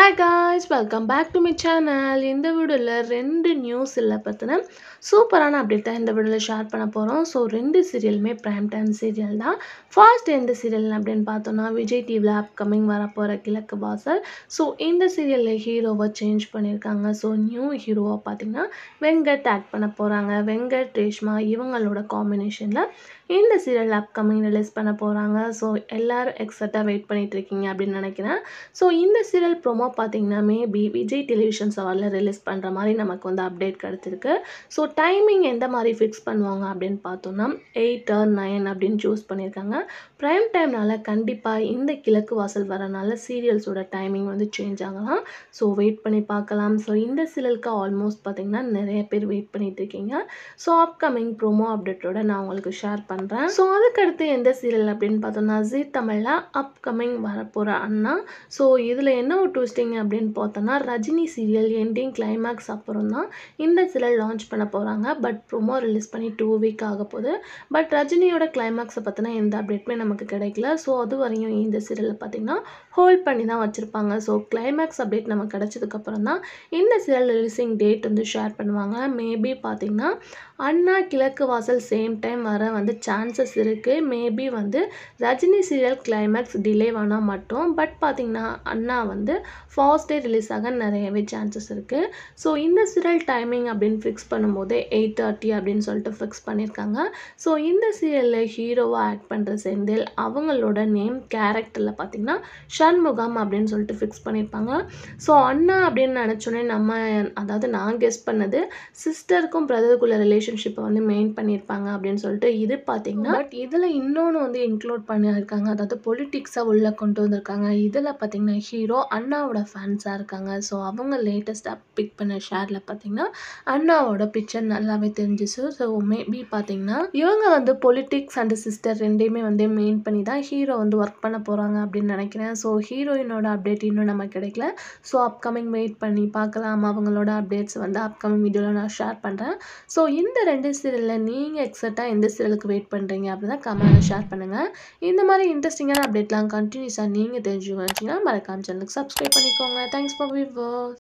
Hi guys, welcome back to my channel. இந்த வீடியோல ரெண்டு நியூஸ் இல்ல பத்தின சூப்பரான அப்டேட் தான் இந்த வீடியோல ஷேர் பண்ண போறோம். ஸோ ரெண்டு சீரியலுமே பிரைம் டைம் சீரியல் தான். ஃபர்ஸ்ட் எந்த சீரியல் அப்படின்னு பார்த்தோம்னா விஜய் டிவியில் அப்கமிங் வரப்போகிற கிழக்கு வாசல். ஸோ இந்த சீரியலில் ஹீரோவை சேஞ்ச் பண்ணியிருக்காங்க. ஸோ நியூ ஹீரோவை பார்த்தீங்கன்னா வெங்கட் ஆக்ட் பண்ண போகிறாங்க. வெங்கட் ரேஷ்மா இவங்களோட காம்பினேஷனில் இந்த சீரியல் அப்கமிங் ரிலீஸ் பண்ண போகிறாங்க. ஸோ எல்லோரும் எக்ஸைட்டாக வெயிட் பண்ணிட்டு இருக்கீங்க அப்படின்னு நினைக்கிறேன். ஸோ இந்த சீரியல் ப்ரோமோ பார்த்தீங்கன்னா மேபி விஜய் டெலிவிஷன் சவாலில் ரிலீஸ் பண்ணுற மாதிரி நமக்கு வந்து அப்டேட் கிடச்சிருக்கு. ஸோ டைமிங் எந்த மாதிரி ஃபிக்ஸ் பண்ணுவாங்க அப்படின்னு பார்த்தோன்னா 8 or 9 அப்படின்னு சூஸ் பண்ணியிருக்காங்க. ப்ரைம் டைம்னால கண்டிப்பாக இந்த கிழக்கு வாசல் வரனால சீரியல்ஸோட டைமிங் வந்து சேஞ்ச் ஆகலாம். ஸோ வெயிட் பண்ணி பார்க்கலாம். ஸோ இந்த சீரியலுக்கு ஆல்மோஸ்ட் பார்த்தீங்கன்னா நிறைய பேர் வெயிட் பண்ணிட்டு இருக்கீங்க. ஸோ அப்கமிங் ப்ரோமோ அப்டேட்டோட நான் உங்களுக்கு ஷேர் பண்ணுறேன். ஸோ அதுக்கடுத்து எந்த சீரியல் அப்படின்னு பார்த்தோம்னா ஜீ தமிழில் அப்கமிங் வரப்போகிற அண்ணா. ஸோ இதில் என்ன ஒரு ட்விஸ்டிங் அப்படின்னு பார்த்தோன்னா ரஜினி சீரியல் எண்டிங் கிளைமேக்ஸ் அப்புறம் தான் இந்த சீரியல் லான்ச் பண்ண போகிறாங்க. பட் ப்ரோமோ ரிலீஸ் பண்ணி 2 வீக் ஆக போகுது. பட் ரஜினியோட கிளைமேக்ஸை பற்றின எந்த அப்டேட்டுமே நமக்கு கிடைக்கல. ஸோ அது வரையும் இந்த சீரியலை பார்த்திங்கன்னா ஹோல்ட் பண்ணி தான் வச்சுருப்பாங்க. ஸோ கிளைமேக்ஸ் அப்டேட் நமக்கு கிடச்சதுக்கப்புறம் தான் இந்த சீரியல் ரிலீஸிங் டேட் வந்து ஷேர் பண்ணுவாங்க. மேபி பார்த்திங்கன்னா அண்ணா கிழக்கு வாசல் சேம் டைம் வர வந்து சான்சஸ் இருக்குது. மேபி வந்து ரஜினி சீரியல் கிளைமேக்ஸ் டிலே ஆனால் மட்டும். பட் பார்த்திங்கன்னா அண்ணா வந்து ஃபர்ஸ்ட் டே ரிலீஸ் ஆக நிறையவே சான்சஸ் இருக்குது. ஸோ இந்த சீரியல் டைமிங் அப்படின்னு ஃபிக்ஸ் பண்ணும்போது 8:30 அப்படின்னு சொல்லிட்டு ஃபிக்ஸ் பண்ணியிருக்காங்க. ஸோ இந்த சீரியலில் ஹீரோவாக ஆக்ட் பண்ணுற செந்தில் அவங்களோட நேம் கேரக்டரில் பார்த்திங்கன்னா சண்முகம் அப்படின்னு சொல்லிட்டு ஃபிக்ஸ் பண்ணியிருப்பாங்க. ஸோ அண்ணா அப்படின்னு நினச்சோன்னே அதாவது நான் கெஸ் பண்ணது சிஸ்டருக்கும் பிரதருக்குள்ள ரிலேஷன்ஷிப்பை வந்து மெயின் பண்ணியிருப்பாங்க அப்படின்னு சொல்லிட்டு இது பார்த்திங்கன்னா. பட் இதில் இன்னொன்று வந்து இன்க்ளூட் பண்ணியிருக்காங்க. அதாவது பொலிட்டிக்ஸை உள்ளே கொண்டு வந்திருக்காங்க. இதில் பார்த்திங்கன்னா ஹீரோ அண்ணாவோட ஃபேன்ஸாக இருக்காங்க. ஸோ அவங்க லேட்டஸ்ட்டாக பிக் பண்ண ஷேரில் பார்த்திங்கன்னா அண்ணாவோட பிக்சர் நல்லாவே தெரிஞ்சிச்சு. ஸோ மேபி பார்த்திங்கன்னா இவங்க வந்து பொலிட்டிக்ஸ் அண்ட் சிஸ்டர் ரெண்டையுமே வந்து மெயின் பண்ணி தான் ஹீரோ வந்து ஒர்க் பண்ண போகிறாங்க அப்படின்னு நினைக்கிறேன். ஸோ ஹீரோயினோட அப்டேட் இன்னும் நம்ம கிடைக்கல. ஸோ அப்கமிங் வெயிட் பண்ணி பார்க்கலாம். அவங்களோட அப்டேட்ஸ் வந்து அப்கமிங் வீடியோவில் நான் ஷேர் பண்ணுறேன். ஸோ இந்த ரெண்டு சீரியலில் நீங்கள் எக்ஸைட்டாக எந்த சீரியலுக்கு வெயிட் பண்ணுறீங்க அப்படின்னா கமெண்ட்டில் ஷேர் பண்ணுங்கள். இந்த மாதிரி இன்ட்ரெஸ்டிங்கான அப்டேட்லாம் கண்டினியூஸாக நீங்கள் தெரிஞ்சுக்கணும்னு மறக்காம சேனலுக்கு சப்ஸ்கிரைப் பண்ணிக்கோங்க. Thanks for viewers.